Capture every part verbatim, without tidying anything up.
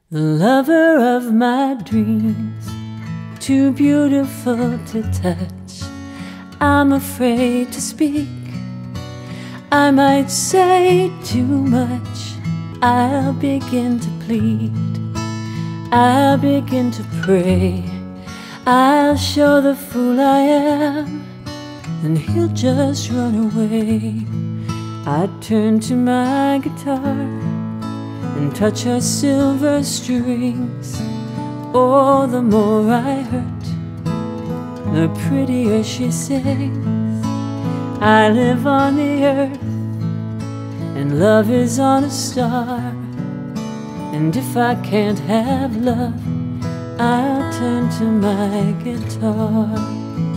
The lover of my dreams, too beautiful to touch. I'm afraid to speak, I might say too much. I'll begin to plead, I'll begin to pray. I'll show the fool I am, and he'll just run away. I turn to my guitar and touch her silver strings. Oh, the more I hurt, the prettier she sings. I live on the earth, and love is on a star. And if I can't have love, I'll turn to my guitar.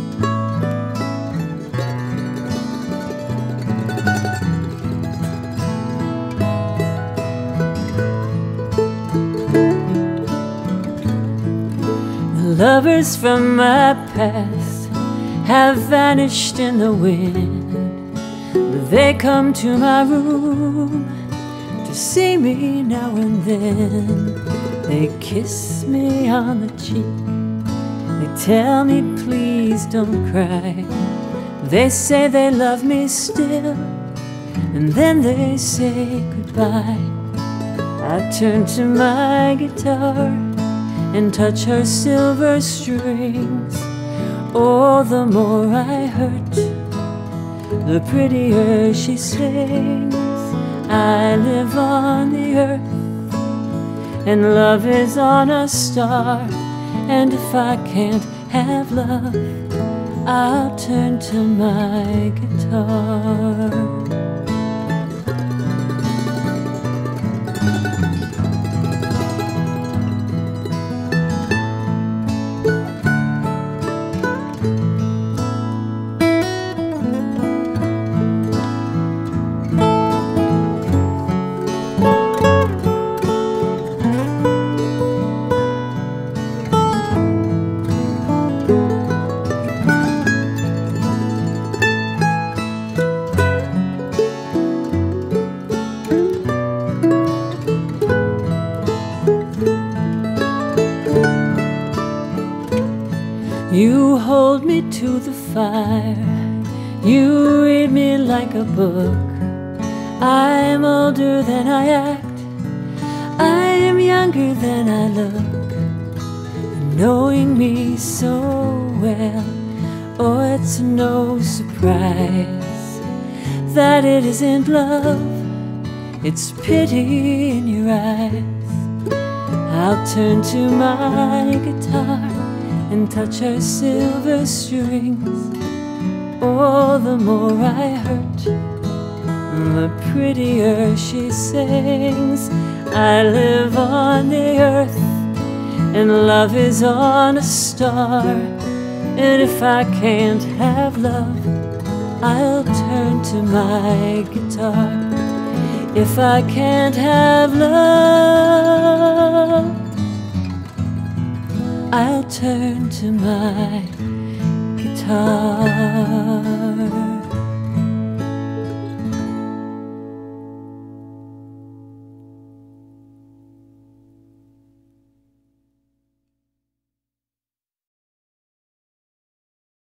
Lovers from my past have vanished in the wind, but they come to my room to see me now and then. They kiss me on the cheek, they tell me please don't cry. They say they love me still, and then they say goodbye. I turn to my guitar and touch her silver strings. Oh, the more I hurt, the prettier she sings. I live on the earth, and love is on a star. And if I can't have love, I'll turn to my guitar. You hold me to the fire, you read me like a book. I'm older than I act, I am younger than I look. And knowing me so well, oh, it's no surprise that it isn't love, it's pity in your eyes. I'll turn to my guitar and touch her silver strings. Oh, the more I hurt, the prettier she sings. I live on the earth, and love is on a star. And if I can't have love, I'll turn to my guitar. If I can't have love, I'll turn to my guitar.